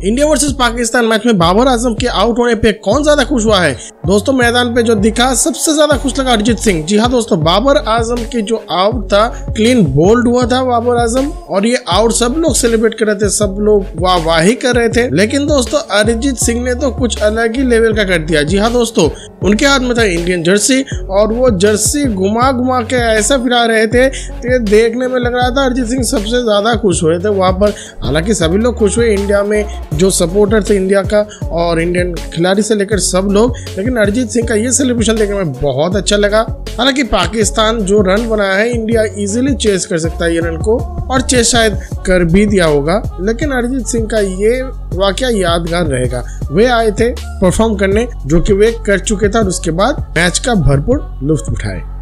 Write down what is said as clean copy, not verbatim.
India versus Pakistan match में बाबर आजम के out होने पे कौन ज्यादा खुश हुआ है? दोस्तों मैदान पे जो दिखा सबसे ज्यादा खुश लगा अरिजीत सिंह। जी हाँ दोस्तों, बाबर आजम की जो आउट था, क्लीन बोल्ड हुआ था बाबर आजम, और ये आउट सब लोग सेलिब्रेट कर रहे थे, सब लोग वाहवाही कर रहे थे। लेकिन दोस्तों अरिजीत सिंह ने तो कुछ अलग ही लेवल का कर दिया। जी हाँ दोस्तों, उनके हाथ में था इंडियन जर्सी और वो जर्सी घुमा घुमा के ऐसा फिरा रहे थे कि देखने में लग रहा था अरिजीत सिंह सबसे ज्यादा खुश हुए थे वहां पर। हालांकि सभी लोग खुश हुए, इंडिया में जो सपोर्टर थे इंडिया का और इंडियन खिलाड़ी से लेकर सब लोग, लेकिन अरिजीत सिंह का ये सेलिब्रेशन देखने में बहुत अच्छा लगा। हालांकि पाकिस्तान जो रन बनाया है, इंडिया इजीली चेस कर सकता है ये रन को, और चेस शायद कर भी दिया होगा, लेकिन अरिजीत सिंह का ये वाकया यादगार रहेगा। वे आए थे परफॉर्म करने, जो कि वे कर चुके थे और उसके बाद मैच का भरपूर लुत्फ उठाए।